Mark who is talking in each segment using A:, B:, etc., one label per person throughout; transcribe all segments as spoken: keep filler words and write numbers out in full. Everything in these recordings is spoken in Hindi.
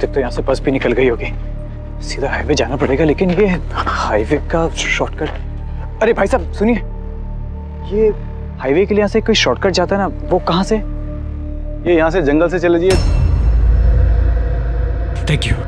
A: तक तो यहाँ से बस भी निकल गई होगी। सीधा हाईवे जाना पड़ेगा, लेकिन ये हाईवे का शॉर्टकट। अरे भाई साहब सुनिए, ये हाईवे के लिए यहाँ से कोई शॉर्टकट जाता है ना, वो कहाँ से?
B: ये यहाँ से जंगल से चले जाइए।
A: Thank you.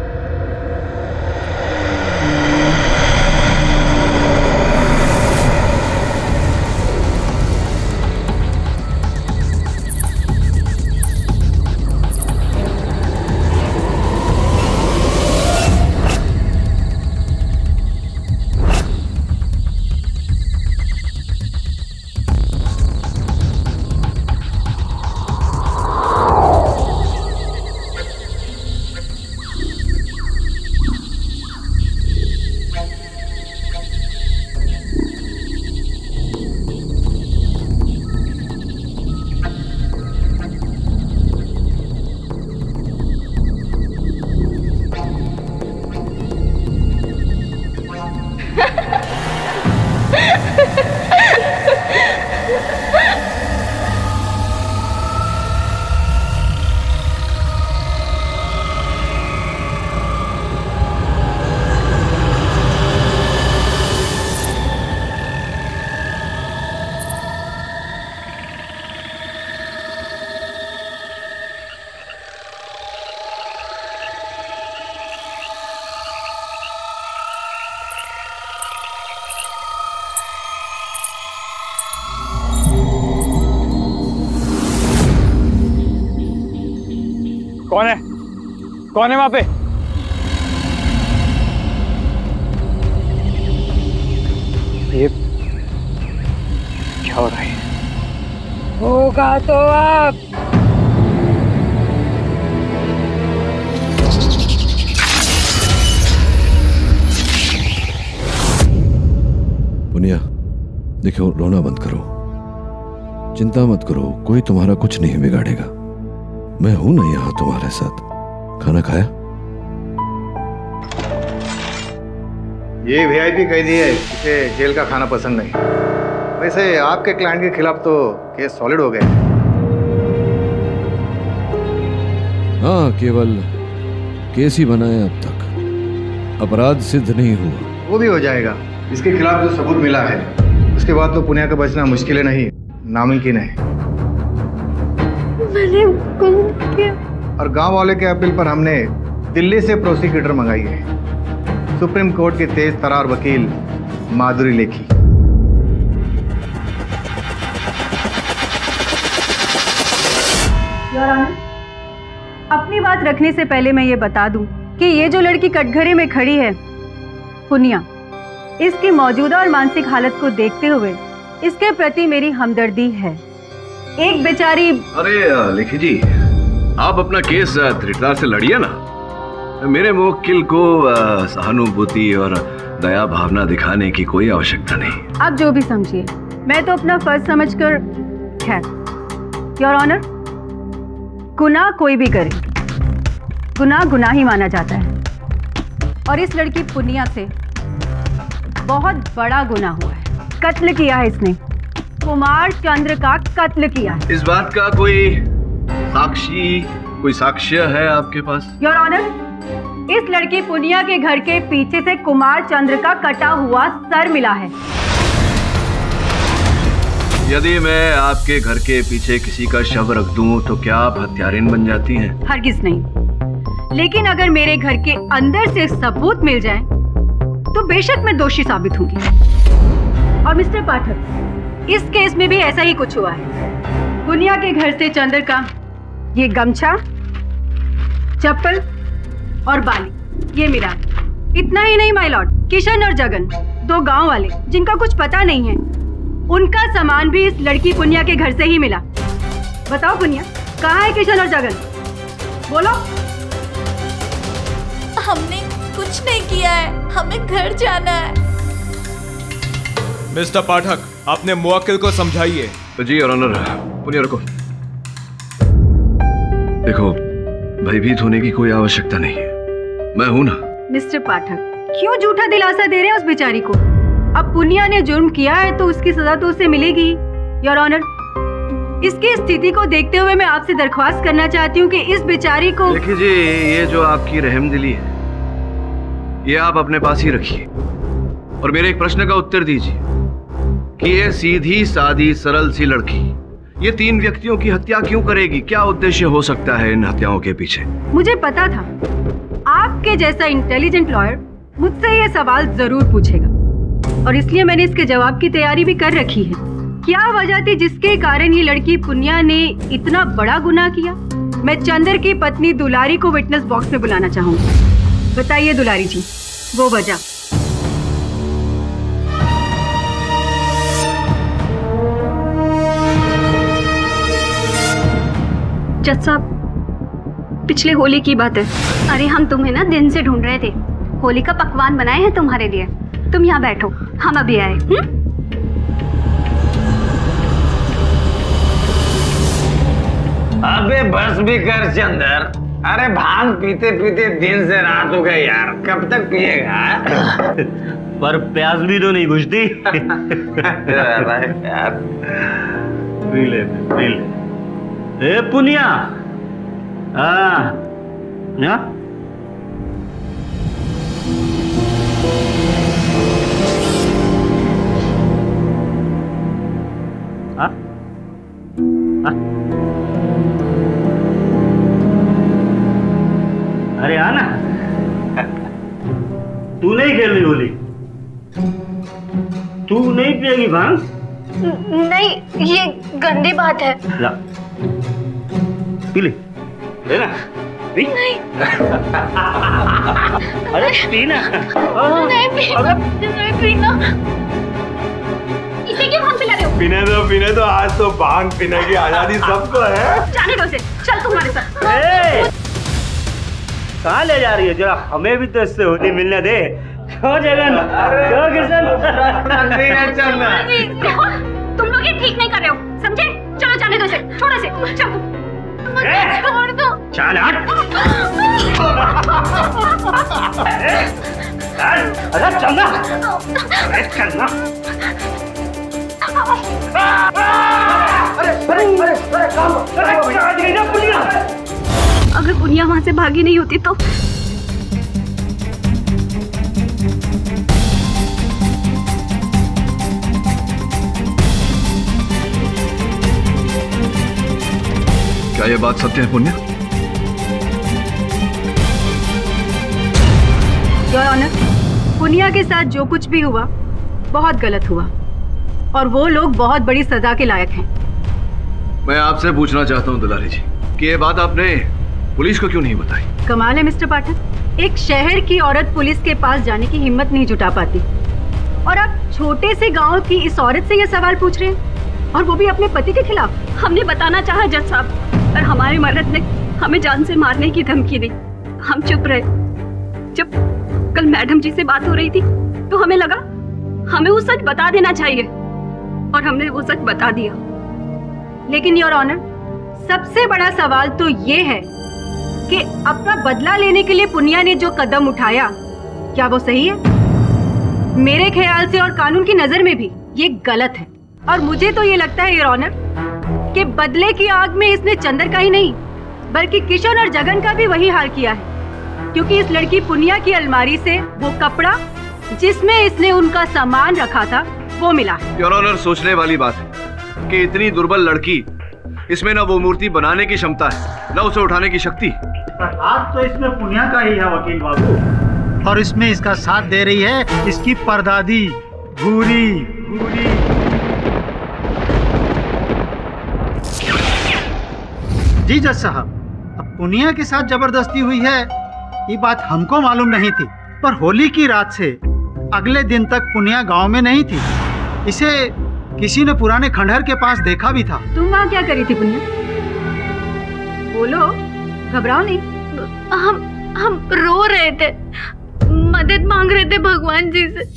A: कौन है? कौन है वहां पे? ये क्या हो रहा है?
C: होगा तो आप।
D: पुनिया देखो, रोना बंद करो, चिंता मत करो, कोई तुम्हारा कुछ नहीं बिगाड़ेगा। मैं हूं ना यहाँ तुम्हारे साथ। खाना खाया?
E: ये वीआईपी कैदी है, इसे जेल का खाना पसंद नहीं। वैसे आपके क्लाइंट के खिलाफ तो केस सॉलिड हो गए।
D: हाँ, केवल केस ही बनाए अब तक, अपराध सिद्ध नहीं हुआ।
E: वो भी हो जाएगा। इसके खिलाफ जो सबूत मिला है उसके बाद तो पुनिया का बचना मुश्किल नहीं, नामुमकिन है।
C: मैंने किया।
E: और गांव वाले के अपील पर हमने दिल्ली से प्रोसिक्यूटर मंगाई है, सुप्रीम कोर्ट के तेज तरार वकील माधुरी लेखी।
F: अपनी बात रखने से पहले मैं ये बता दूं कि ये जो लड़की कटघरे में खड़ी है, पुनिया, इसकी मौजूदा और मानसिक हालत को देखते हुए इसके प्रति मेरी हमदर्दी है। एक बेचारी।
G: अरे लेखी जी, आप अपना केस दृढ़ता से लड़िए ना। मेरे मुवक्किल को सहानुभूति और दया भावना दिखाने की कोई आवश्यकता नहीं।
F: आप जो भी समझिए, मैं तो अपना फर्ज समझकर। खैर, योर ऑनर, गुनाह कोई भी करे, गुनाह गुनाह ही माना जाता है। और इस लड़की पुनिया से बहुत बड़ा गुनाह हुआ है। कत्ल किया है इसने, कुमार चंद्र का कत्ल किया है।
G: इस बात का कोई साक्षी, कोई साक्ष्य है आपके पास?
F: योर ऑनर, इस लड़की पुनिया के घर के पीछे से कुमार चंद्र का कटा हुआ सर मिला है।
G: यदि मैं आपके घर के पीछे किसी का शव रख दूं तो क्या आप हत्यारिन बन जाती हैं?
F: हरगिज नहीं, लेकिन अगर मेरे घर के अंदर से सबूत मिल जाए तो बेशक मैं दोषी साबित होंगी। और मिस्टर पाठक, इस केस में भी ऐसा ही कुछ हुआ है। पुनिया के घर से चंद्र का ये गमछा, चप्पल और बाली ये मिला। इतना ही नहीं माय लॉर्ड, किशन और जगन, दो गांव वाले जिनका कुछ पता नहीं है, उनका सामान भी इस लड़की पुनिया के घर से ही मिला। बताओ पुनिया, कहाँ है किशन और जगन? बोलो।
H: हमने कुछ नहीं किया है, हमें घर जाना है।
I: मिस्टर पाठक, अपने मुवक्किल को समझाइए।
G: जी और ऑनर, पुनिया रुको। देखो, भयभीत होने की कोई आवश्यकता नहीं है, मैं हूं ना।
F: मिस्टर पाठक, क्यों झूठा दिलासा दे रहे हैं उस बेचारी को? अब पुनिया ने जुर्म किया है तो उसकी सजा तो उसे मिलेगी। योर ऑनर, इसकी स्थिति को देखते हुए मैं आपसे दरख्वास्त करना चाहती हूँ कि इस बेचारी को।
G: देखिए जी, ये जो आपकी रहमदिली है ये आप अपने पास ही रखिए और मेरे एक प्रश्न का उत्तर दीजिए कि ये सीधी सादी सरल सी लड़की ये तीन व्यक्तियों की हत्या क्यों करेगी? क्या उद्देश्य हो सकता है इन हत्याओं के पीछे?
F: मुझे पता था आपके जैसा इंटेलिजेंट लॉयर मुझसे ये सवाल जरूर पूछेगा और इसलिए मैंने इसके जवाब की तैयारी भी कर रखी है। क्या वजह थी जिसके कारण ये लड़की पुण्या ने इतना बड़ा गुनाह किया? मैं चंदर की पत्नी दुलारी को विटनेस बॉक्स में बुलाना चाहूंगी। बताइए दुलारी जी, वो वजह।
J: जज साहब, पिछले होली की बात है। अरे हम तुम्हें ना दिन से ढूंढ रहे थे, होली का पकवान बनाए हैं तुम्हारे लिए। तुम यहाँ बैठो, हम अभी आए। हुँ?
K: अबे बस भी कर चंदर, अरे भांग पीते पीते दिन से रात हो गई यार, कब तक पिएगा?
L: पर प्यास भी तो नहीं बुझती।
K: यार
L: पी ले पी ले। ए पुनिया, हाँ ना हाँ हाँ अरे आना, तू नहीं खेल रही होली? तू नहीं पिएगी भांग?
J: नहीं, ये गंदी बात है।
L: ला पी ले, लेना पी।
J: नहीं।
L: अरे पीना।
J: नहीं पीना, नहीं पीना। इसे क्यों भांग पिला रहे हो?
B: पीने दो पीने दो, आज तो भांग पीने की आजादी सबको है।
J: जाने दो उसे, चल तुम्हारे साथ।
L: कहाँ ले जा रही है? जरा हमें भी तो इससे होली मिलने दे। क्यों जगन? क्यों किशन?
J: तुम लोग ये ठीक नहीं कर रहे हो, समझे? चलो जाने दो इसे, छोड़ो इसे, चलो। छोड़ दो।
L: चल हट। अरे चलना, अरे चलना। अरे अरे अरे काम, अरे ना पुनिया।
J: अगर पुनिया वहां से भागी नहीं होती तो?
G: क्या ये बात सत्य है पुण्य?
F: योर ऑनर, पुनिया के साथ जो कुछ भी हुआ बहुत गलत हुआ और वो लोग बहुत बड़ी सजा के लायक हैं।
G: मैं आपसे पूछना चाहता हूँ दुलारी जी कि ये बात आपने पुलिस को क्यों नहीं बताई?
F: कमाल है मिस्टर पाठक, एक शहर की औरत पुलिस के पास जाने की हिम्मत नहीं जुटा पाती और आप छोटे से गांव की इस औरत से ये सवाल पूछ रहे हैं और वो भी अपने पति के खिलाफ।
J: हमने बताना चाहा जज साहब, पर हमारे मर्द ने हमें जान से मारने की धमकी दी। हम चुप रहे। जब कल मैडम जी से बात हो रही थी तो हमें लगा हमें वो सच बता देना चाहिए और हमने वो सच बता दिया।
F: लेकिन योर ऑनर, सबसे बड़ा सवाल तो ये है कि अपना बदला लेने के लिए पुनिया ने जो कदम उठाया क्या वो सही है? मेरे ख्याल से और कानून की नजर में भी ये गलत है और मुझे तो ये लगता है योर ऑनर कि बदले की आग में इसने चंदर का ही नहीं बल्कि किशन और जगन का भी वही हाल किया है, क्योंकि इस लड़की पुनिया की अलमारी से वो कपड़ा जिसमें इसने उनका सामान रखा था वो मिला।
G: योर ऑनर, सोचने वाली बात है कि इतनी दुर्बल लड़की, इसमें ना वो मूर्ति बनाने की क्षमता है ना उसे उठाने की शक्ति।
L: हाथ तो इसमें पुनिया का ही है वकील बाबू,
M: और इसमें इसका साथ दे रही है इसकी परदादी भूरी भूरी। जी जज साहब, अब पुनिया के साथ जबरदस्ती हुई है ये बात हमको मालूम नहीं थी, पर होली की रात से अगले दिन तक पुनिया गांव में नहीं थी। इसे किसी ने पुराने खंडहर के पास देखा भी था।
F: तुम वहाँ क्या करी थी पुनिया? बोलो, घबराओ नहीं।
J: हम हम रो रहे थे, मदद मांग रहे थे भगवान जी से।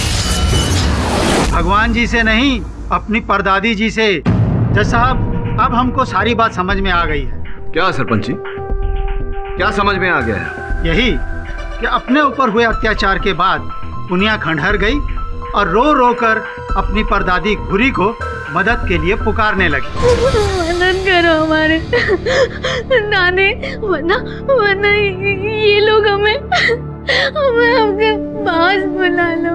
M: भगवान जी से नहीं, अपनी परदादी जी से। जज साहब, अब हमको सारी बात समझ में आ गई है।
G: क्या सरपंच जी, क्या समझ में आ गया है?
M: यही कि अपने ऊपर हुए अत्याचार के बाद पुनिया खंडहर गई और रो रो कर अपनी परदादी घुरी को मदद के लिए पुकारने लगी।
C: मदद करो हमारे नानी, वरना वरना ये लोग हमें हमें आपके पास बुला लो।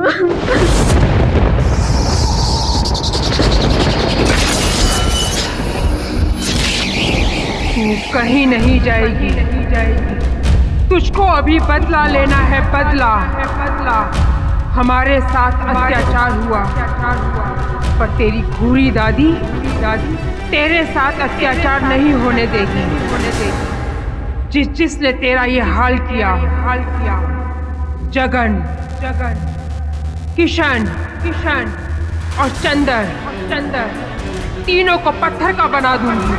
N: तू कहीं नहीं जाएगी, नहीं जाएगी। तुझको अभी बदला लेना है, बदला है बदला। हमारे साथ अत्याचार हुआ, पर तेरी घूरी दादी दादी तेरे साथ अत्याचार नहीं होने देगी, होने देगी। जिस जिसने तेरा ये हाल किया, हाल किया, जगन जगन किशन किशन और चंदर चंदर तीनों को पत्थर का बना दूंगी।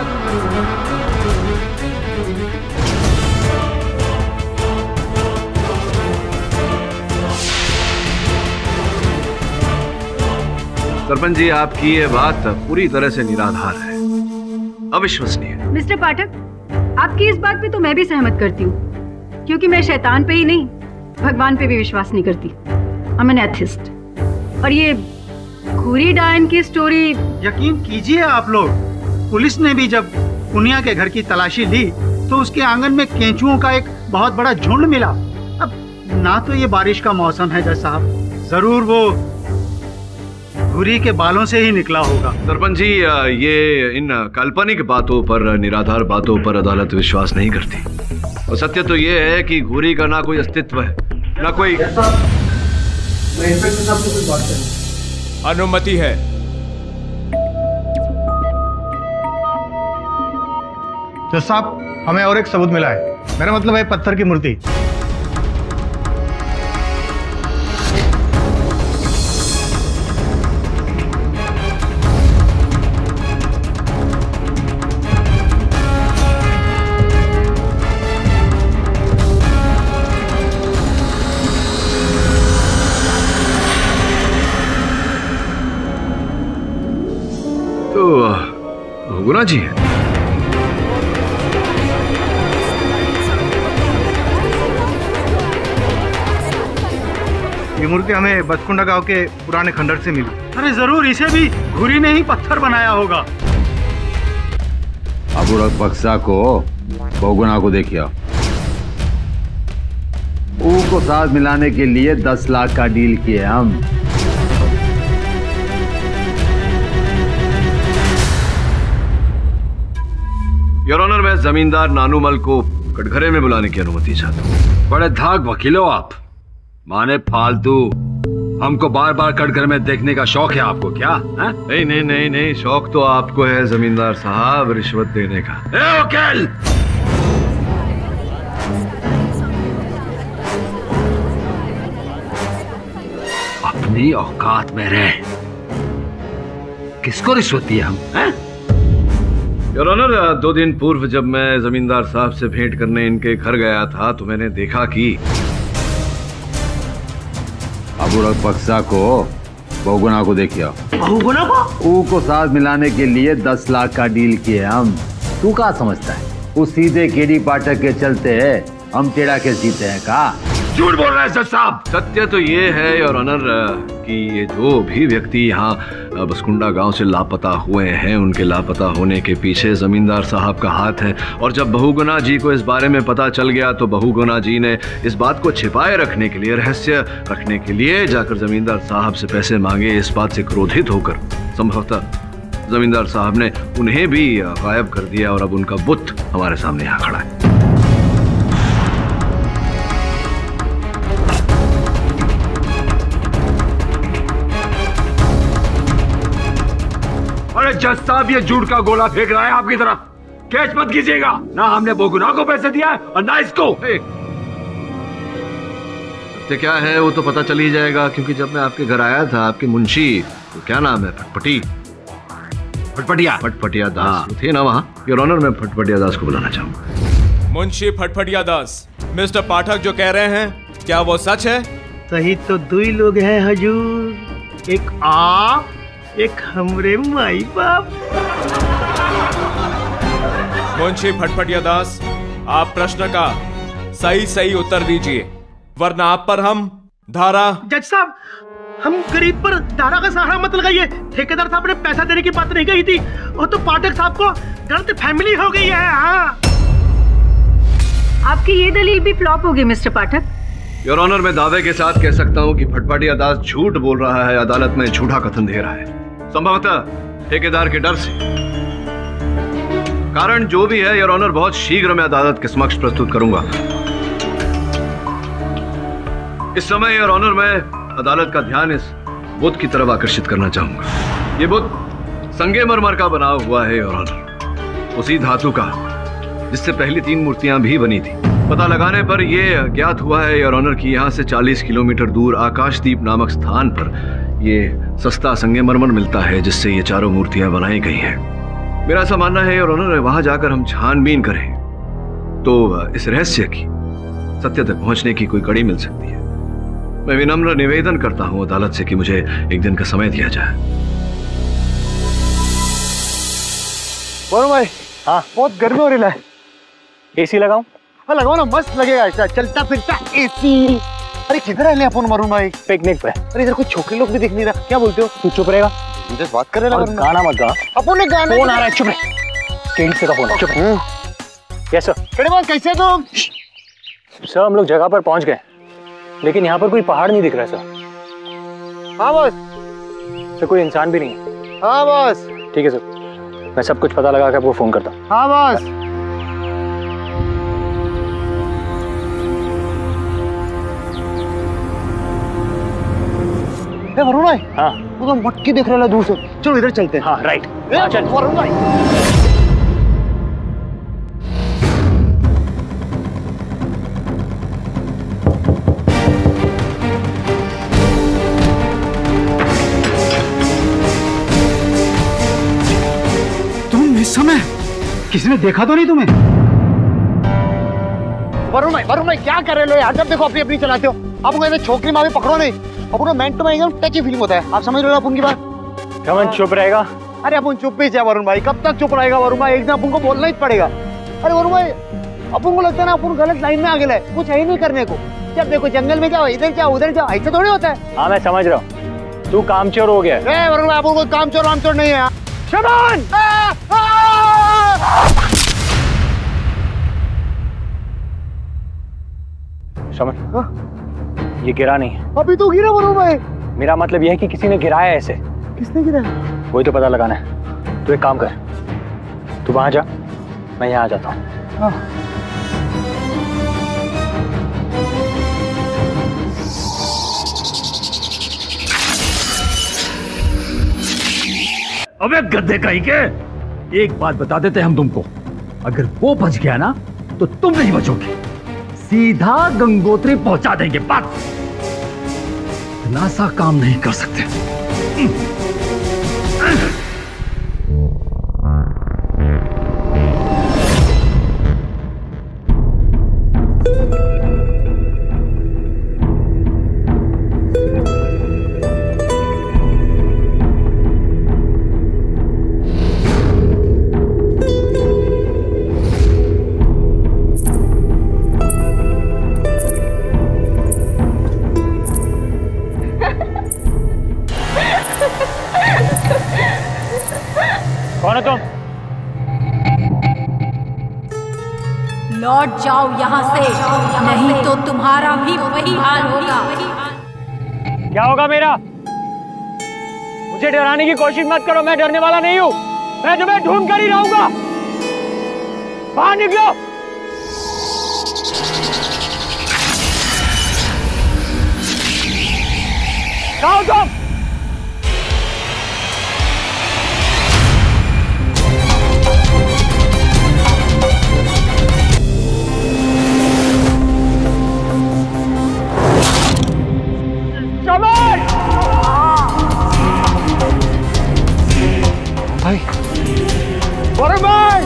G: सरपंच जी, आपकी ये बात पूरी तरह से निराधार है, अविश्वसनीय।
F: मिस्टर पाठक, आपकी इस बात पे तो मैं भी सहमत करती हूँ, क्योंकि मैं शैतान पे ही नहीं भगवान पे भी विश्वास नहीं करती। I am an atheist. और ये घूरी डायन की स्टोरी,
M: यकीन कीजिए आप लोग, पुलिस ने भी जब पुनिया के घर की तलाशी ली तो उसके आंगन में केंचुओं का एक बहुत बड़ा झुंड मिला। अब ना तो ये बारिश का मौसम है जज साहब, जरूर वो घुरी के बालों से ही निकला होगा।
G: सरपंच जी, ये इन काल्पनिक बातों पर, निराधार बातों पर अदालत विश्वास नहीं करती। और सत्य तो ये है कि घुरी का ना कोई अस्तित्व है, ना कोई।
B: मैं इंस्पेक्टर साहब से कुछ बात करूं।
I: अनुमति है।
E: तो साहब, हमें और एक सबूत मिला है। मेरा मतलब है पत्थर की मूर्ति।
G: गुना जी है।
E: ये मूर्ति हमें बसकुंडा गांव के पुराने खंडर से मिली।
M: अरे जरूर, इसे भी घुरी ने ही पत्थर बनाया होगा।
K: अबू बक्सा को बहुगुना को देखिए, ऊ को साथ मिलाने के लिए दस लाख का डील किए हम।
G: योर ऑनर, मैं जमींदार नानूमल को कटघरे में बुलाने की अनुमति चाहता हूँ।
K: बड़े धाक वकील हो आप, माने फालतू। हमको बार बार कटघरे में देखने का शौक है आपको क्या? है?
G: नहीं नहीं नहीं नहीं, शौक तो आपको है जमींदार साहब, रिश्वत देने का।
K: ए वकील, अपनी औकात में रहे। किसको रिश्वत दी हम? हैं?
G: योर ऑनर, दो दिन पूर्व जब मैं जमींदार साहब से भेंट करने इनके घर गया था तो मैंने देखा कि
K: अबू बक्सा को बहुगुना को देखिए।
L: बहुगुना को?
K: ऊ को साथ मिलाने के लिए दस लाख का डील किए हम। तू क्या समझता है? उस सीधे केडी पाठक के चलते हम टेढ़ा केस जीते हैं का?
G: झूठ बोल रहे हैं जज साहब। सत्य तो ये है योर ऑनर कि ये जो भी व्यक्ति यहाँ बसकुंडा गांव से लापता हुए हैं, उनके लापता होने के पीछे जमींदार साहब का हाथ है। और जब बहुगुना जी को इस बारे में पता चल गया तो बहुगुना जी ने इस बात को छिपाए रखने के लिए, रहस्य रखने के लिए जाकर जमींदार साहब से पैसे मांगे। इस बात से क्रोधित होकर संभवतः जमींदार साहब ने उन्हें भी गायब कर दिया और अब उनका बुत हमारे सामने यहाँ खड़ा है।
K: अरे जज साहब, ये झूठ का गोला फेंक रहा है आपकी तरफ। कैच मत कीजिएगा। ना हमने बहुगुना को पैसे दिया है और ना इसको।
G: सत्य क्या है वो तो पता चल ही जाएगा, क्योंकि जब मैं आपके घर आया था, आपके मुंशी, तो क्या नाम है, फटफटी
K: फटफटिया
G: फटफटिया दास थे ना वहाँ। योर ऑनर, मैं फटफटिया दास को बुलाना चाहूंगा।
I: मुंशी फटफटिया दास, मिस्टर पाठक जो कह रहे हैं क्या वो सच है?
L: सही तो दो ही लोग हैं हजूर, एक आप, एक हमरे माई बाप।
I: मुंशी फटफटिया दास, आप प्रश्न का सही सही उत्तर दीजिए, वरना आप पर हम धारा।
L: जज साहब, हम गरीब पर धारा का सहारा मत लगाइए। ठेकेदार साहब ने पैसा देने की बात नहीं कही थी, वो तो पाठक साहब को गलत फैमिली हो गई है। हाँ,
F: आपकी ये दलील भी फ्लॉप होगी मिस्टर पाठक।
G: योर ऑनर, मैं दावे के साथ कह सकता हूँ कि फटफटी दास झूठ बोल रहा है, अदालत में झूठा कथन दे रहा है, संभवतः ठेकेदार के डर से। कारण जो भी है योर ऑनर, बहुत शीघ्र मैं अदालत के समक्ष प्रस्तुत करूंगा। इस समय योर ऑनर, मैं अदालत का ध्यान इस बुद्ध की तरफ आकर्षित करना चाहूंगा। ये बुद्ध संगमरमर का बना हुआ है योर ऑनर, उसी धातु का जिससे पहली तीन मूर्तियां भी बनी थी। पता लगाने पर यह ज्ञात हुआ है योर ऑनर कि यहाँ से चालीस किलोमीटर दूर आकाशदीप नामक स्थान पर यह सस्ता संगमरमर मिलता है जिससे ये चारों मूर्तियां बनाई गई हैं। मेरा ऐसा मानना है योर ऑनर, वहां जाकर हम छानबीन करें तो इस रहस्य की सत्य तक पहुंचने की कोई कड़ी मिल सकती है। मैं विनम्र निवेदन करता हूं अदालत से कि मुझे एक दिन का समय दिया जाए।
E: बोलो भाई। हाँ, बहुत गर्मी हो रही है।
A: एसी लगाऊं?
E: हाँ लगाओ ना, मस्त लगेगा ऐसा चलता फिरता एसी। अरे किधर है अपन वरुण भाई?
A: पिकनिक पे।
E: अरे इधर कुछ छोकरे लोग भी दिख नहीं रहा, क्या बोलते हो?
A: तू चुप रहेगा?
E: मुझे बात कर रहे
A: हैं। गाना मत गा।
E: अपन ने गाना।
A: फोन आ रहा है, चुप रहे। केडी से का फोन है, चुप रहे। Yes sir.
E: केडी बॉस, कैसे तुम?
A: सर हम लोग जगह पर पहुंच गए, लेकिन यहाँ पर कोई पहाड़ नहीं दिख रहा सर।
E: हाँ बॉस।
A: सर कोई इंसान भी नहीं है।
E: हाँ बॉस।
A: ठीक है सर, मैं सब कुछ पता लगा के आपको फोन करता हूँ।
E: हाँ बॉस। वरुण भाई।
A: हाँ,
E: वो तो मटकी देख रहा है दूर से। चलो इधर चलते हैं।
A: हाँ राइट। हाँ, चल
E: वरुण भाई।
M: तुम इस समय किसी ने देखा तो नहीं तुम्हें?
E: वरुण भाई, वरुण भाई क्या कर रहे हो यार? जब देखो अपनी अपनी चलाते हो। आप कहते छोकरी माँ भी पकड़ो नहीं, अपन मेंट में एकदम टची फीलिंग होता है। आप समझ रहे हो अपन की बात?
A: कमन चुप रहेगा?
E: अरे अपन चुप ही वरुण भाई, कब तक चुप रहेगा वरुण भाई? एक दिन अपन को बोलना ही पड़ेगा। अरे वरुण भाई, अपन को लगता है ना अपन गलत लाइन में आ गए, कुछ है ही नहीं करने को। जब देखो जंगल में जाओ, इधर जाओ उधर जाओ, ऐसा थोड़ी होता है।
A: हाँ मैं समझ रहा हूँ, तू कामचोर हो गया।
E: ए वरुण भाई, अपन को कामचोर वामचोर नहीं है।
A: शबान! समझ, ये गिरा नहीं है।
E: अभी तो गिरा वरुण भाई।
A: मेरा मतलब यह है कि किसी ने गिराया ऐसे।
E: किसने गिराया?
A: वही तो पता लगाना है। तू एक काम कर, तू वहां जा, मैं यहाँ आ जाता हूँ।
E: हाँ।
K: अबे गद्दे कहीं के, एक बात बता देते हम तुमको, अगर वो बच गया ना तो तुम नहीं बचोगे, सीधा गंगोत्री पहुंचा देंगे। बस इतना सा काम नहीं कर सकते।
A: कौन है तुम?
H: लौट जाओ यहाँ से, नहीं तो तुम्हारा भी वही हाल होगा।
A: क्या होगा मेरा? मुझे डराने की कोशिश मत करो, मैं डरने वाला नहीं हूँ। मैं तुम्हें ढूंढ कर ही रहूंगा। बाहर निकलो। कहाँ हो तुम?
E: भाई, वरुण भाई,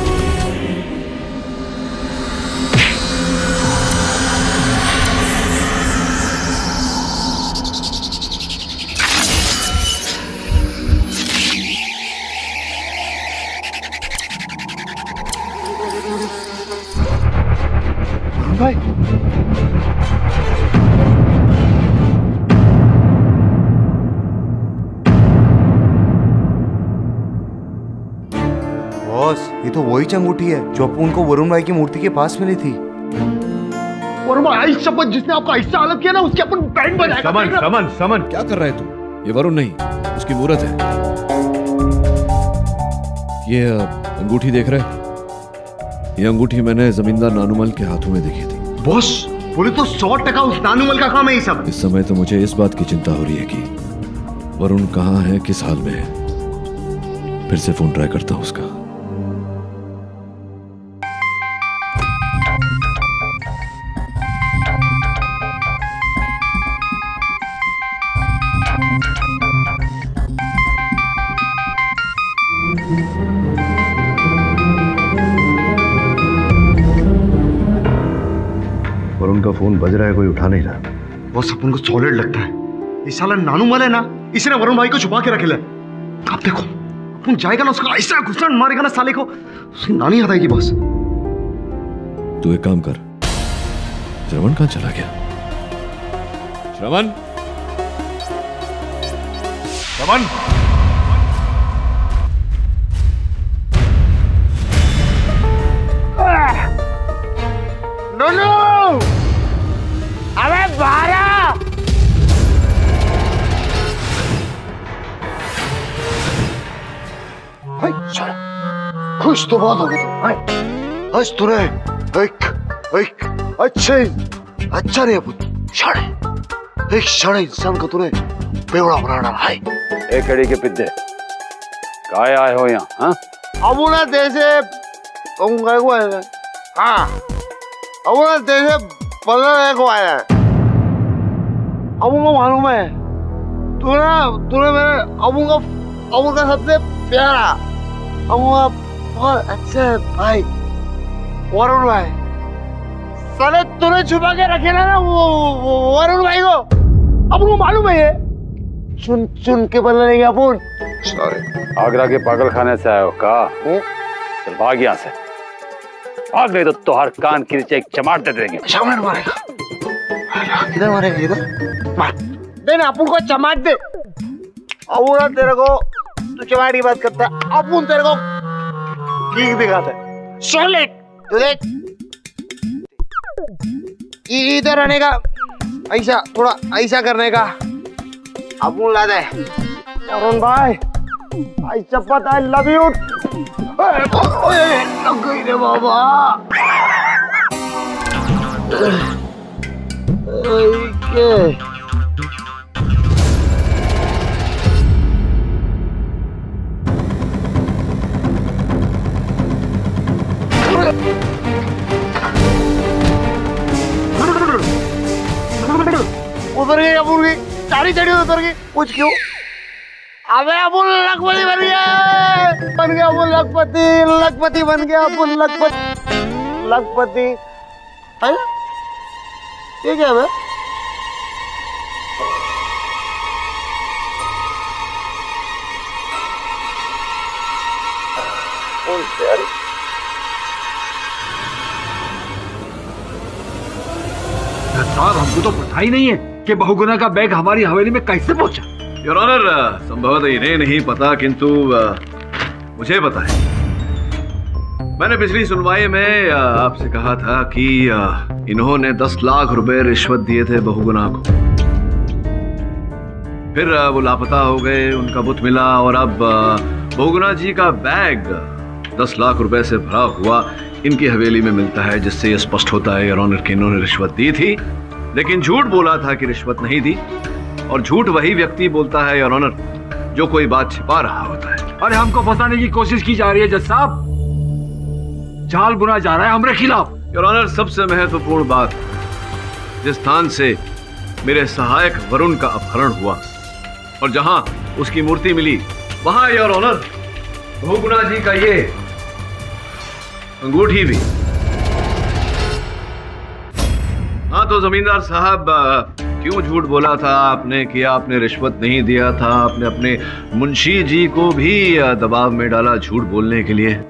E: भाई,
O: बॉस, ये तो वही अंगूठी है जो अपन को वरुण भाई की मूर्ति के पास मिली थी।
E: वरुण भाई शपथ, जिसने आपका ऐसा हालत किया ना उसके अपन बैंड बजाएगा।
D: समन समन समन क्या कर रहा है तू? ये वरुण नहीं, उसकी मूर्त है। ये अंगूठी देख रहे हैं? ये अंगूठी मैंने जमींदार नानूमल के हाथों में देखी थी।
E: बॉस बोले तो सौ टका उस नानूमल का काम है ये सब।
D: इस समय तो मुझे इस बात की चिंता हो रही है कि वरुण कहाँ है, किस हाल में है। फिर से फोन ट्राई करता हूं उसका।
G: वरुण का फोन बज रहा है, कोई उठा नहीं रहा।
E: बॉस अपन को सॉलिड लगता है ये साला नानूमल है ना, इसने वरुण भाई को छुपा के रखे। आप देखो अपन जाएगा ना उसका ऐसा घुसड़ मारेगा ना साले को, उसकी नानी याद आएगी। बॉस
D: तू एक काम कर, श्रवण कहाँ चला गया? श्रवण श्रवण
E: नोनू, अबे बारा खुश तो बहुत हो गए तुम। आज तूने एक एक अच्छे अच्छा नहीं अपन शाणे एक शाणे इंसान को तूने बेवड़ा बना डाला है।
P: एक कड़ी के पिद्दे काय आए हो यहाँ? हाँ
E: अब ना जैसे तुम गए को आए। हाँ अब ना जैसे पलर को आया है। अब उनको मालूम है तू ना तूने मेरे अबू का अबू का सबसे प्यारा अबू का बहुत अच्छा भाई वरुण भाई, साले तूने छुपा के रखे ना वो वरुण भाई को। अब उनको मालूम है ये चुन चुन के बदला लेंगे अपन।
P: सॉरी, आगरा के पागल खाने से आए हो का? चल भाग यहाँ से, भाग नहीं तो तुहार कान के नीचे एक चमाट दे देंगे।
E: चमाट मारेगा? किधर मारेगा? इधर मार दे ना अपन को चमाट दे। अब ना तेरे को तू चमाट की बात करता है, अपन तेरे को किक दिखाता है। सॉलिड तू देख इधर आने का, ऐसा थोड़ा ऐसा करने का अपन ला दे। वरुण भाई आई चप्पत, आई लव यू। लग गई रे बाबा। उतर गई अबुल की चारी चढ़ी उतर गई। कुछ क्यों? अबे अबुल लखपति बन गया, बन गया अबुल लखपति, लखपति बन गया अबुल लखपति, लखपति है ये क्या है?
K: साहब हमको तो पता ही नहीं है कि बहुगुना का बैग हमारी हवेली में कैसे पहुंचा।
G: योर ऑनर, संभवतः इन्हें नहीं पता किंतु मुझे पता है। मैंने पिछली सुनवाई में आपसे कहा था कि इन्होंने दस लाख रुपए रिश्वत दिए थे बहुगुना को। फिर वो लापता हो गए, उनका बुत मिला और अब बहुगुना जी का बैग दस लाख रुपए से भरा हुआ इनकी हवेली में मिलता है, जिससे यह स्पष्ट होता है योर ऑनर कि इन्होंने रिश्वत दी थी, लेकिन झूठ बोला था कि रिश्वत नहीं दी। और झूठ वही व्यक्ति बोलता है योर ऑनर जो कोई बात छिपा रहा होता है।
K: अरे हमको फंसाने की कोशिश की जा रही है जज साहब, जाल बुना जा रहा है हमारे खिलाफ।
G: योर ऑनर, सबसे महत्वपूर्ण बात, जिस स्थान से मेरे सहायक वरुण का अपहरण हुआ और जहां उसकी मूर्ति मिली, वहां योर ऑनर बहुगुना जी का ये अंगूठी भी। हाँ तो जमींदार साहब, क्यों झूठ बोला था आपने कि आपने रिश्वत नहीं दिया था? आपने अपने मुंशी जी को भी दबाव में डाला झूठ बोलने के लिए।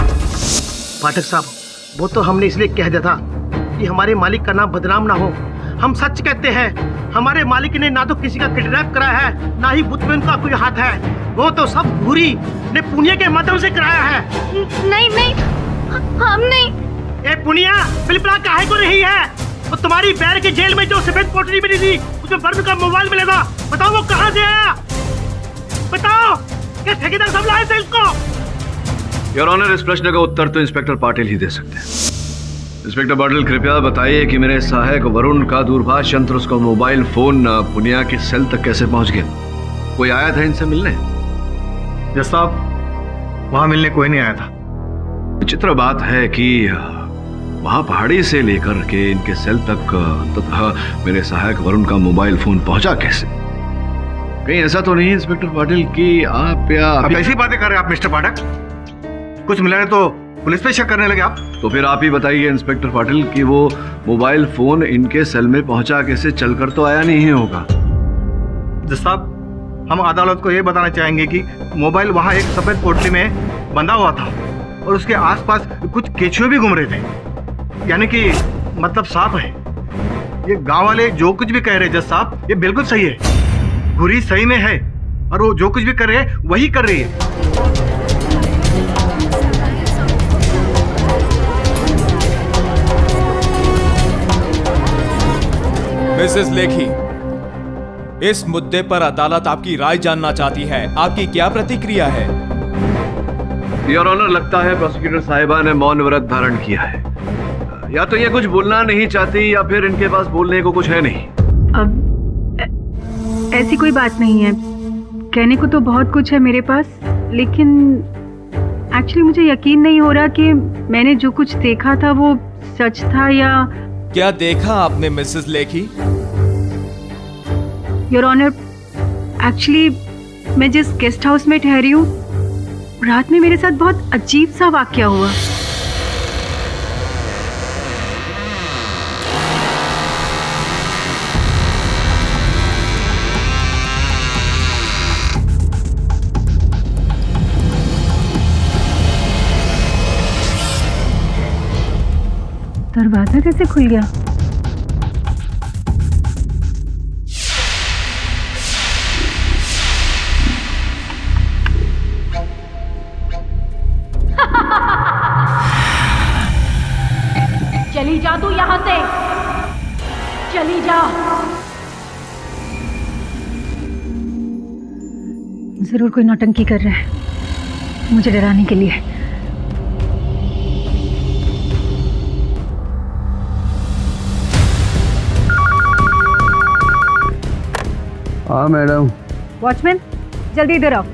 L: पाठक साहब, वो तो हमने इसलिए कह दिया था कि हमारे मालिक का नाम बदनाम ना हो, हम सच कहते हैं। हमारे मालिक ने ना तो किसी का किडनैप कराया है, ना ही बुत में उनका कोई हाथ है। वो तो सब घूरी ने पुनिया के माध्यम से कराया है।
C: नहीं नहीं, हम नहीं।
L: ए पुनिया, बिलबिला काहे को रही है? वो तुम्हारी बैर के जेल में जो सफेद पोटली मिली थी, उसमें वरुण का मोबाइल मिलेगा। बताओ वो कहाँ से आया? बताओ, क्या ठेकेदार सब लाए थे इसको?
G: योर ऑनर, इस प्रश्न का उत्तर तो इंस्पेक्टर पाटिल ही दे सकते हैं। इंस्पेक्टर पाटिल, कृपया बताइए कि मेरे सहायक वरुण का दूरभाष यंत्र, उसका मोबाइल फोन पुनिया के सेल तक कैसे पहुंच गया? कोई आया था इनसे मिलने?
B: यस साहब, वहां मिलने कोई नहीं आया था।
G: विचित्र बात है कि वहां पहाड़ी से लेकर के इनके सेल तक तथा मेरे सहायक वरुण का मोबाइल फोन पहुंचा कैसे? कहीं ऐसा तो नहीं इंस्पेक्टर पाटिल कि आप या
B: आप ऐसी बातें कर रहे हैं आप मिस्टर पाठक? कुछ मिला है तो पुलिस पे शक करने लगे आप?
G: तो फिर आप ही बताइए इंस्पेक्टर पाटिल कि वो मोबाइल फोन इनके सेल में पहुंचा कैसे? चलकर तो आया नहीं होगा।
B: जज साहब, हम अदालत को ये बताना चाहेंगे कि मोबाइल वहां एक सफेद पोटली में बंधा हुआ था और उसके आसपास कुछ केचुए भी घूम रहे थे। यानी कि मतलब साफ है, ये गांव वाले जो कुछ भी कह रहे हैं जज साहब, ये बिल्कुल सही है। घुरी सही में है और वो जो कुछ भी कर रहे हैं वही कर रही है।
I: मिसेस लेखी, इस मुद्दे पर अदालत आपकी राय जानना चाहती है। आपकी क्या प्रतिक्रिया है?
G: योर ऑनर, लगता है प्रोसिक्यूटर साहिबा ने मौन व्रत धारण किया है। या तो ये कुछ बोलना नहीं चाहती या फिर इनके पास बोलने को कुछ है नहीं।
F: अब ऐसी कोई बात नहीं है, कहने को तो बहुत कुछ है मेरे पास, लेकिन एक्चुअली मुझे यकीन नहीं हो रहा कि मैंने जो कुछ देखा था वो सच था या...
I: क्या देखा आपने Mrs Lekhi?
F: Your honour, actually मैं जिस गेस्ट हाउस में ठहरी हूँ, रात में मेरे साथ बहुत अजीब सा वाकया हुआ। दरवाजा कैसे खुल गया?
H: चली जा तू यहाँ से, चली जा।
F: जरूर कोई नौटंकी कर रहा है मुझे डराने के लिए।
Q: हाँ मैडम।
F: वॉचमैन, जल्दी इधर आओ।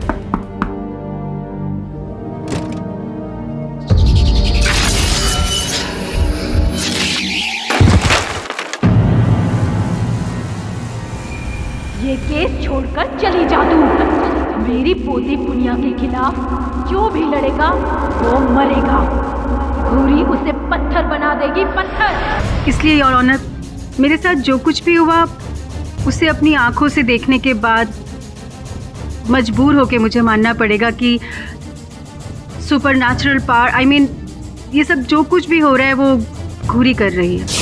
H: ये केस छोड़कर चली जा तू। मेरी पोती पुनिया के खिलाफ जो भी लड़ेगा वो मरेगा। घूरी उसे पत्थर बना देगी, पत्थर।
F: इसलिए योर ऑनर, मेरे साथ जो कुछ भी हुआ उसे अपनी आंखों से देखने के बाद मजबूर होके मुझे मानना पड़ेगा कि सुपरनैचुरल पावर, आई मीन ये सब जो कुछ भी हो रहा है वो घूरी कर रही है।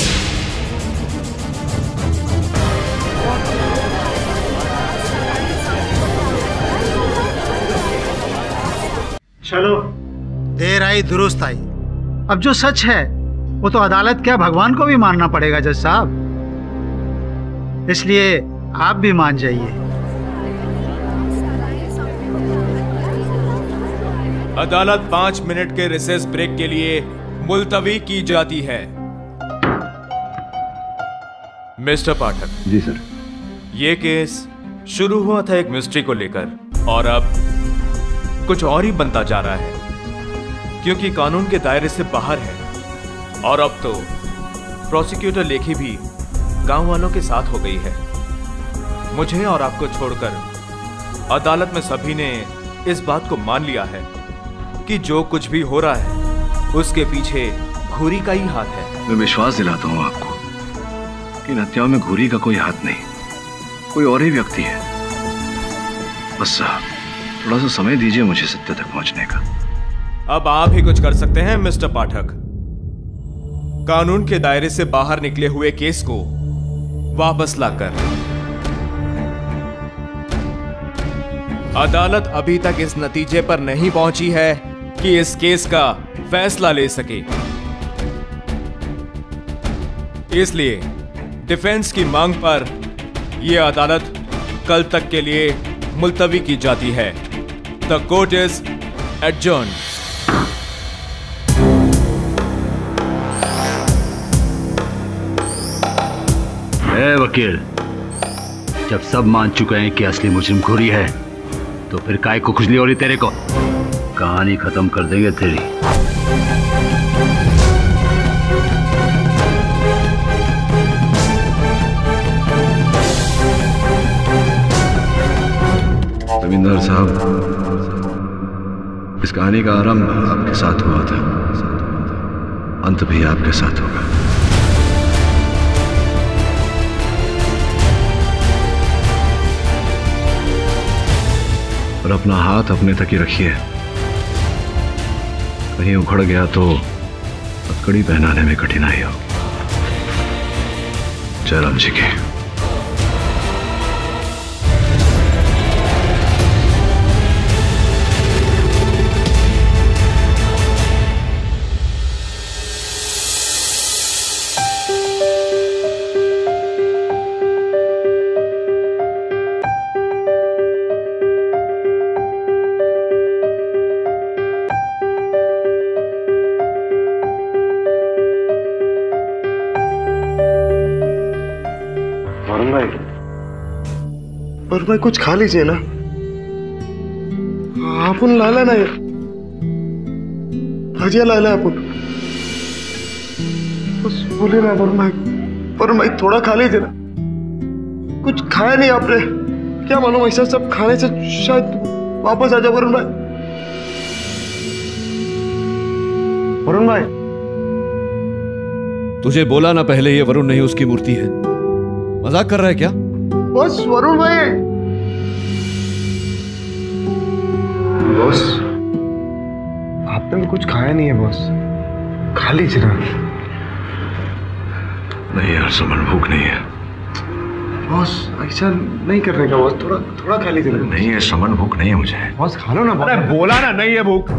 M: चलो, देर आई दुरुस्त आई। अब जो सच है वो तो अदालत क्या भगवान को भी मानना पड़ेगा जज साहब, इसलिए आप भी मान जाइए।
I: अदालत पांच मिनट के रिसेस ब्रेक के लिए मुलतवी की जाती है। मिस्टर पाठक।
D: जी सर।
I: ये केस शुरू हुआ था एक मिस्ट्री को लेकर और अब कुछ और ही बनता जा रहा है, क्योंकि कानून के दायरे से बाहर है और अब तो प्रोसिक्यूटर लेखी भी गांव वालों के साथ हो गई है। मुझे और आपको छोड़कर अदालत में सभी ने इस बात को मान लिया है कि जो कुछ भी हो रहा है उसके पीछे घूरी का ही हाथ है।
G: मैं विश्वास दिलाता हूं आपको कि इन हत्याओं में घूरी का कोई हाथ नहीं, कोई और ही व्यक्ति है। बस थोड़ा सा समय दीजिए मुझे सत्य तक पहुंचने का।
I: अब आप ही कुछ कर सकते हैं मिस्टर पाठक। कानून के दायरे से बाहर निकले हुए केस को वापस लाकर अदालत अभी तक इस नतीजे पर नहीं पहुंची है कि इस केस का फैसला ले सके। इसलिए डिफेंस की मांग पर यह अदालत कल तक के लिए मुलतवी की जाती है। The court is adjourned.
K: ए वकील, जब सब मान चुके हैं कि असली मुजरिम घुरी है तो फिर काय को खुजली हो रही तेरे को? कहानी खत्म कर देंगे तेरी।
G: जमींदार साहब, इस कहानी का आरंभ आपके साथ हुआ था, अंत भी आपके साथ होगा। और अपना हाथ अपने तक ही रखिए, कहीं उखड़ गया तो हथकड़ी पहनाने में कठिनाई होगी। जयराम जी की।
R: और भाई कुछ खा लीजिए ना, आपण लाला ना, भजिया लाला अपन, बस बोले ना पर भाई, पर भाई थोड़ा खा लीजिए ना। कुछ खाया नहीं आपने, क्या मालूम ऐसा सब खाने से शायद वापस आ जाए वरुण भाई। वरुण भाई,
D: तुझे बोला ना पहले ये वरुण नहीं उसकी मूर्ति है। मजाक कर रहा है क्या?
R: बस वरुण भाई। बॉस, आपने भी कुछ खाया नहीं है बॉस, खा लीजिए ना।
G: नहीं यार समन, भूख नहीं है।
R: बॉस ऐसा नहीं करने का बॉस, थोड़ा थोड़ा खा लीजिए ना।
G: नहीं है समन, भूख नहीं है मुझे।
R: बॉस खा लो ना।
B: अरे बोला ना नहीं है भूख।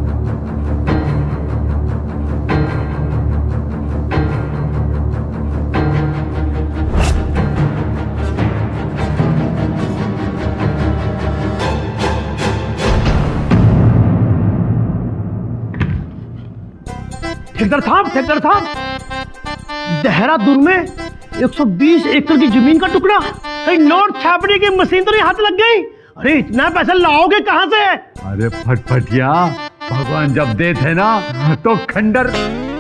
L: ठेकेदार साहब, ठेकेदार साहब, देहरादून में एक सौ बीस एकड़ की जमीन का टुकड़ा, कहीं नोट छापने की मशीन तो नहीं हाथ लग गई? अरे इतना पैसा लाओगे कहां से?
K: अरे फटफटिया, भगवान जब देते ना तो खंडर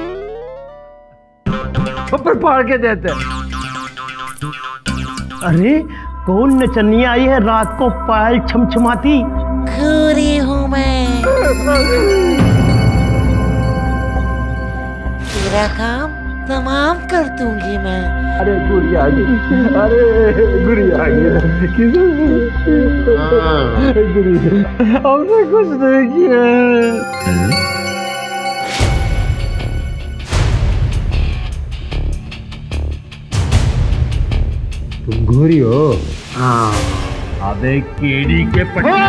K: ऊपर फाड़ के देते।
L: अरे कौन नचनिया आई है रात को पायल छमछमाती?
S: घूरी हूं मैं, तेरा काम तमाम कर दूंगी मैं।
L: अरे गुरी आ गई, अरे गुरी आ गई, गुरी हमने कुछ नहीं किया।
K: तुम घोरी हो? हाँ। अबे केड़ी के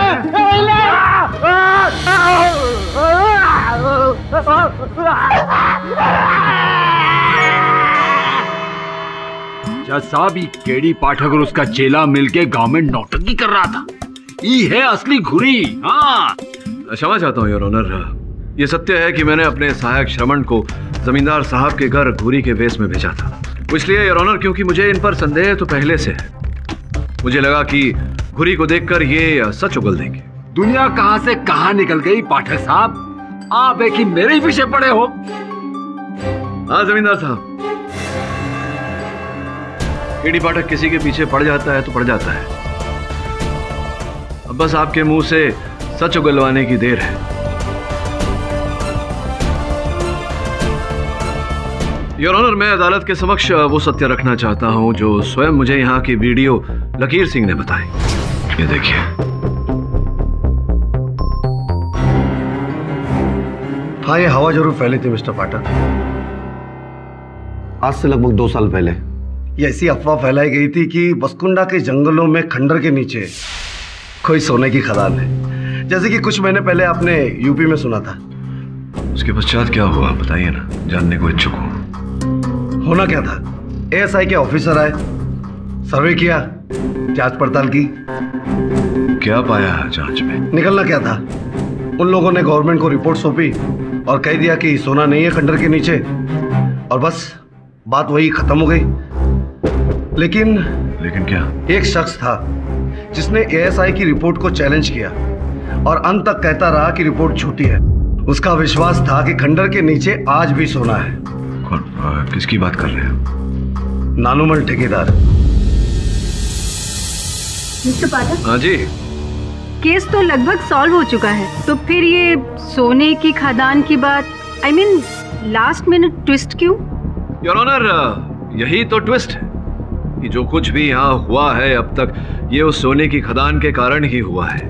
K: जज साहब, ये केड़ी पाठक और उसका चेला मिलके गांव में नौटंकी कर रहा था। ये है असली घुरी। हाँ,
G: क्षमा चाहता हूँ योर ऑनर। ये सत्य है कि मैंने अपने सहायक श्रवण को जमींदार साहब के घर घुरी के वेश में भेजा था। इसलिए योर ऑनर क्योंकि मुझे इन पर संदेह तो पहले से है। मुझे लगा कि घुरी को देखकर ये सच उगल देंगे।
K: दुनिया कहां से कहां निकल गई पाठक साहब, आप एक ही मेरे ही पीछे पड़े हो।
G: हाँ जमींदार साहब, केडी पाठक किसी के पीछे पड़ जाता है तो पड़ जाता है। अब बस आपके मुंह से सच उगलवाने की देर है। योर ऑनर, मैं अदालत के समक्ष वो सत्य रखना चाहता हूं जो स्वयं मुझे यहाँ की वीडियो लकीर सिंह ने बताई। ये देखिए।
R: हाँ, ये हवा जरूर फैली थी मिस्टर पाठक। आज से लगभग दो साल पहले
T: ये ऐसी अफवाह फैलाई गई थी कि बसकुंडा के जंगलों में खंडर के नीचे कोई सोने की खदान है, जैसे कि कुछ महीने पहले आपने यूपी में सुना था।
G: उसके पश्चात क्या हुआ बताइए ना, जानने को इच्छुक हूं।
T: होना क्या था, एएसआई के ऑफिसर आए, सर्वे किया, जांच पड़ताल की।
G: क्या पाया जांच में?
T: निकलना क्या था, उन लोगों ने गवर्नमेंट को रिपोर्ट सौंपी और कह दिया कि सोना नहीं है खंडर के नीचे, और बस बात वही खत्म हो गई। लेकिन
G: लेकिन क्या?
T: एक शख्स था जिसने एएसआई की रिपोर्ट को चैलेंज किया और अंत तक कहता रहा कि रिपोर्ट झूठी है। उसका विश्वास था कि खंडर के नीचे आज भी सोना है।
G: कौन, आ, किसकी बात कर रहे हैं?
T: नानुमल ठेकेदार।
F: मिस्टर पाठक।
G: हाँ जी।
F: केस तो लगभग सॉल्व हो चुका है, तो फिर ये सोने की खदान की बात, I mean last minute twist क्यों?
G: योर ऑनर, यही तो ट्विस्ट है कि जो कुछ भी यहाँ हुआ है अब तक, ये उस सोने की खदान के कारण ही हुआ है।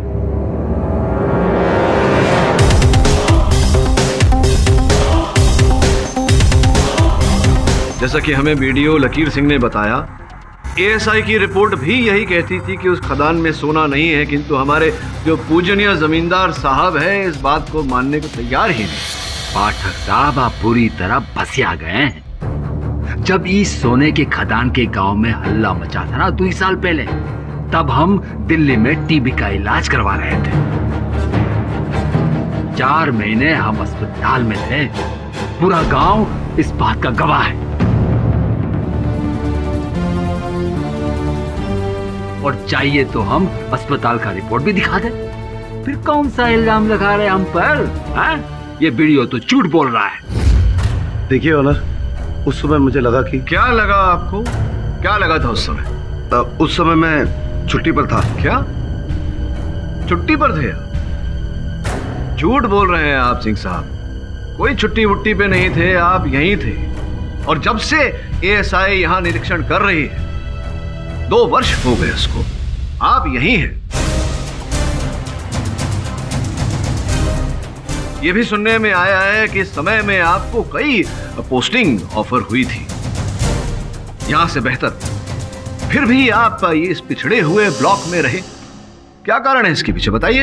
G: जैसा कि हमें वीडियो लकीर सिंह ने बताया, एएसआई की रिपोर्ट भी यही कहती थी कि उस खदान में सोना नहीं है, किंतु हमारे जो पूजनीय जमींदार साहब है इस बात को मानने को तैयार ही नहीं।
K: पाठक साहब, आप पूरी तरह भसिया गए हैं। जब इस सोने के खदान के गांव में हल्ला मचा था ना दो साल पहले, तब हम दिल्ली में टीबी का इलाज करवा रहे थे। चार महीने हम अस्पताल में थे, पूरा गांव इस बात का गवाह है। और चाहिए तो हम अस्पताल का रिपोर्ट भी दिखा दें। फिर कौन सा इल्जाम लगा रहे हम पर? हाँ? ये वीडियो तो झूठ बोल रहा है।
T: देखिए ऑनर, उस समय मुझे लगा कि
G: क्या लगा आपको? क्या लगा था उस समय?
T: आ, उस समय मैं छुट्टी पर था।
G: क्या छुट्टी पर थे? झूठ बोल रहे हैं आप सिंह साहब, कोई छुट्टी वुट्टी पे नहीं थे, आप यहीं थे। और जब से एएसआई यहाँ निरीक्षण कर रही है, दो वर्ष हो गए उसको, आप यहीं हैं। यह भी सुनने में आया है कि इस समय में आपको कई पोस्टिंग ऑफर हुई थी यहां से बेहतर, फिर भी आप इस पिछड़े हुए ब्लॉक में रहे। क्या कारण है इसके पीछे, बताइए।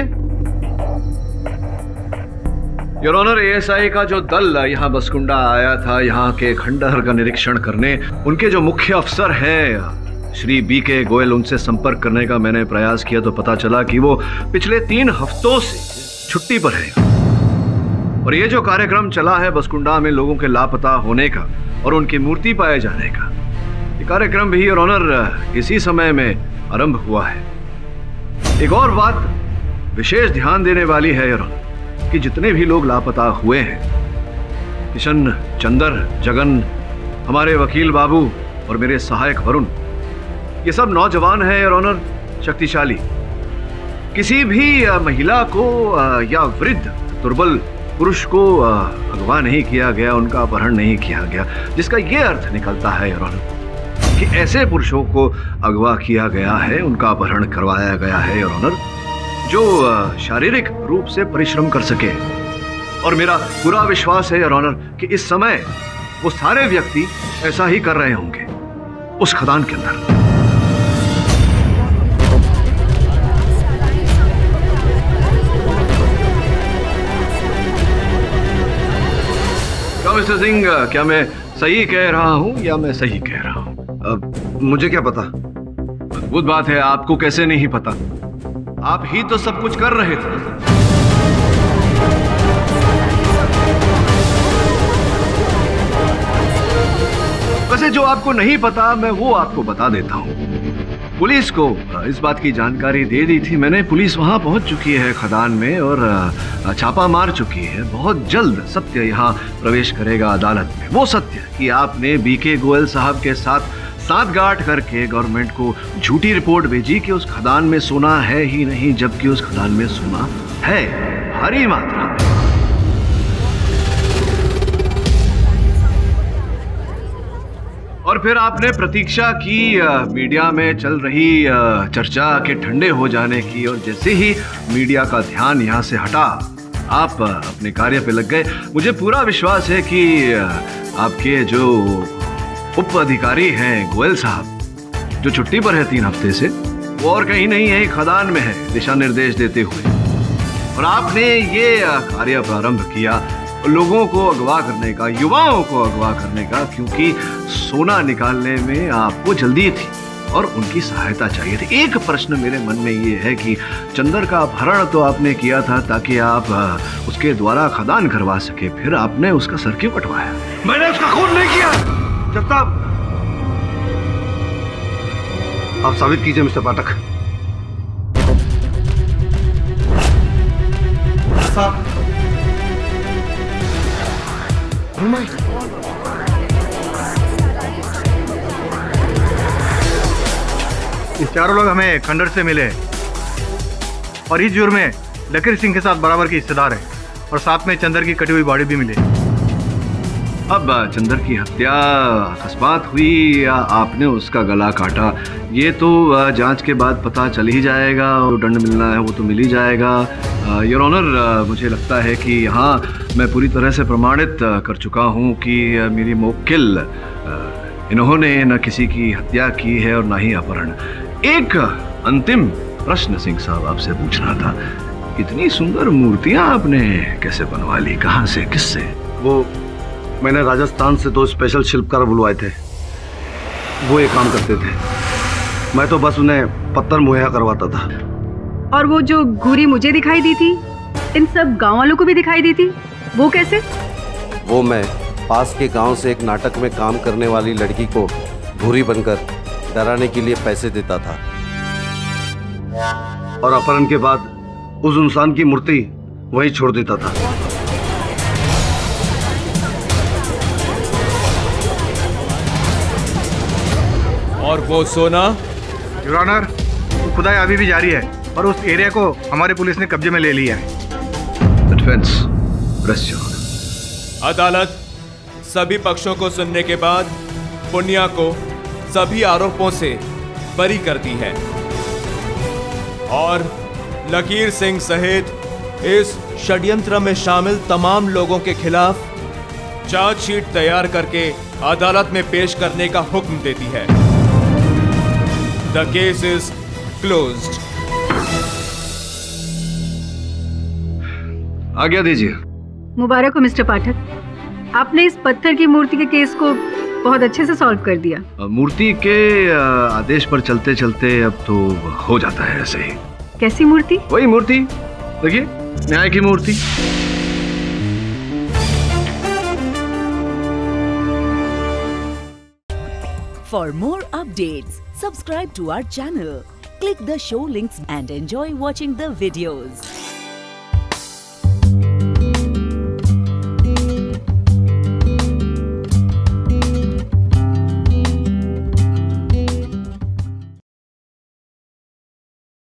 G: योर ऑनर, एएसआई का जो दल यहां बसकुंडा आया था यहां के खंडहर का निरीक्षण करने, उनके जो मुख्य अफसर हैं श्री बी के गोयल, उनसे संपर्क करने का मैंने प्रयास किया तो पता चला कि वो पिछले तीन हफ्तों से छुट्टी पर है। और ये जो कार्यक्रम चला है बसकुंडा में लोगों के लापता होने का और उनकी मूर्ति पाए जाने का, ये कार्यक्रम भी योर ऑनर इसी समय में आरंभ हुआ है। एक और बात विशेष ध्यान देने वाली है योर ऑनर कि जितने भी लोग लापता हुए हैं, किशन, चंदर, जगन, हमारे वकील बाबू और मेरे सहायक वरुण, ये सब नौजवान हैं योर ऑनर, शक्तिशाली। किसी भी महिला को या वृद्ध दुर्बल पुरुष को अगवा नहीं किया गया, उनका अपहरण नहीं किया गया, जिसका ये अर्थ निकलता है योर ऑनर कि ऐसे पुरुषों को अगवा किया गया है, उनका अपहरण करवाया गया है योर ऑनर, जो शारीरिक रूप से परिश्रम कर सके। और मेरा पूरा विश्वास है योर ऑनर कि इस समय वो सारे व्यक्ति ऐसा ही कर रहे होंगे उस खदान के अंदर। मिस्टर सिंह, क्या मैं सही कह रहा हूं या मैं सही कह रहा हूं?
T: अब मुझे क्या पता?
G: अद्भुत बात है, आपको कैसे नहीं पता? आप ही तो सब कुछ कर रहे थे। वैसे जो आपको नहीं पता मैं वो आपको बता देता हूं। पुलिस को इस बात की जानकारी दे दी थी मैंने, पुलिस वहां पहुंच चुकी है खदान में और छापा मार चुकी है। बहुत जल्द सत्य यहां प्रवेश करेगा अदालत में, वो सत्य कि आपने बीके गोयल साहब के साथ साठगांठ करके गवर्नमेंट को झूठी रिपोर्ट भेजी कि उस खदान में सोना है ही नहीं, जबकि उस खदान में सोना है भारी मात्रा में। और फिर आपने प्रतीक्षा की मीडिया में चल रही चर्चा के ठंडे हो जाने की, और जैसे ही मीडिया का ध्यान यहाँ से हटा आप अपने कार्य पे लग गए। मुझे पूरा विश्वास है कि आपके जो उप अधिकारी हैं गोयल साहब, जो छुट्टी पर है तीन हफ्ते से, वो और कहीं नहीं है, खदान में है दिशा निर्देश देते हुए। और आपने ये कार्य प्रारंभ किया लोगों को अगवा करने का, युवाओं को अगवा करने का, क्योंकि सोना निकालने में आपको जल्दी थी और उनकी सहायता चाहिए थी। एक प्रश्न मेरे मन में ये है कि चंदर का अपहरण तो आपने किया था ताकि आप उसके द्वारा खदान करवा सके, फिर आपने उसका सर क्यों कटवाया?
T: मैंने उसका खून नहीं किया। जब तक आप साबित कीजिए मिस्टर पाठक।
B: इस चारों लोग हमें खंडर से मिले और इस जुर्म में लकीर सिंह के साथ बराबर की हिस्सेदार है और साथ में चंदर की कटी हुई बॉडी भी मिली।
G: अब चंदर की हत्या अकस्मात हुई या आपने उसका गला काटा, ये तो जांच के बाद पता चल ही जाएगा। और दंड मिलना है वो तो मिल ही जाएगा। योर ऑनर, मुझे लगता है कि यहाँ मैं पूरी तरह से प्रमाणित कर चुका हूँ कि मेरी मुवक्किल इन्होंने न किसी की हत्या की है और न ही अपहरण। एक अंतिम प्रश्न सिंह साहब आपसे पूछना था, इतनी सुंदर मूर्तियां आपने कैसे बनवा ली, कहाँ से, किससे?
T: वो मैंने राजस्थान से दो स्पेशल शिल्पकार बुलवाए थे, वो ये काम करते थे, मैं तो बस उन्हें पत्थर मुहैया करवाता था।
F: और वो जो घूरी मुझे दिखाई दी थी, इन सब गांव वालों को भी दिखाई दी थी, वो कैसे?
U: वो मैं पास के गांव से एक नाटक में काम करने वाली लड़की को घूरी बनकर डराने के लिए पैसे देता था।
T: और अपहरण के बाद उस इंसान की मूर्ति वहीं छोड़ देता था।
I: और वो सोना?
B: योर ऑनर, खुदाई अभी भी जारी है और उस एरिया को हमारी पुलिस ने कब्जे में ले लिया है।
G: Defence, press your honour.
I: अदालत सभी पक्षों को सुनने के बाद पुनिया को सभी आरोपों से बरी करती है और लकीर सिंह सहित इस षड्यंत्र में शामिल तमाम लोगों के खिलाफ चार्जशीट तैयार करके अदालत में पेश करने का हुक्म देती है। The case is closed.
G: आज्ञा दीजिए।
F: मुबारक हो मिस्टर पाठक, आपने इस पत्थर की मूर्ति के केस को बहुत अच्छे से सॉल्व कर दिया।
G: मूर्ति के आदेश पर चलते चलते अब तो हो जाता है ऐसे ही।
F: कैसी मूर्ति?
G: वही मूर्ति, देखिए, न्याय की मूर्ति।
V: For more updates, subscribe to our channel, click the show links and enjoy watching the videos.